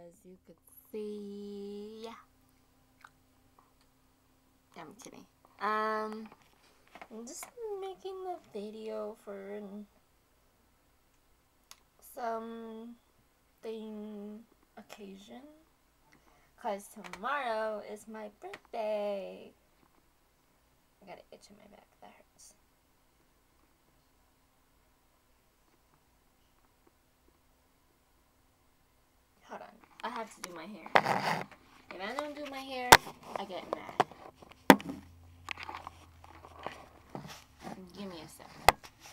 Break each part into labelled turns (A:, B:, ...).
A: as you could see. I'm kidding. I'm just making the video for something occasion, cause tomorrow is my birthday. I got an itch in my back, that hurts. Hold on, I have to do my hair. If I don't do my hair, I get mad. Give me a second.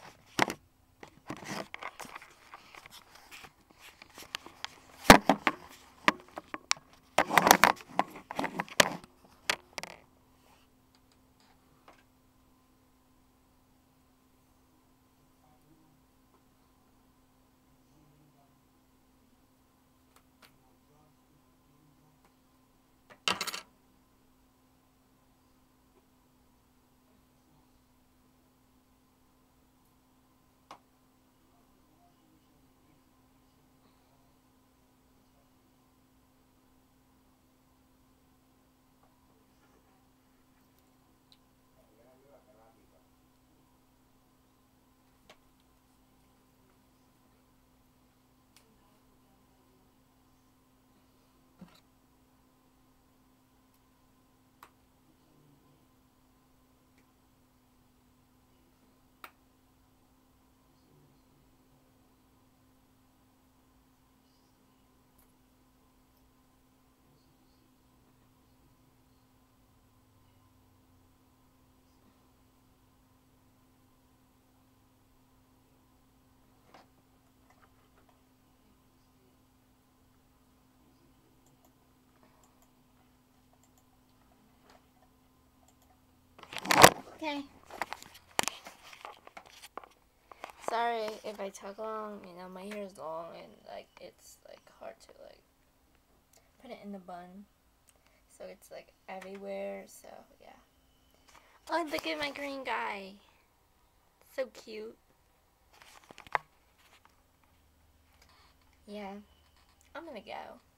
A: Okay. Sorry if I talk long, you know, my hair is long and like it's like hard to like put it in the bun. So it's like everywhere, so yeah. Oh, look at my green guy. So cute. Yeah. I'm gonna go.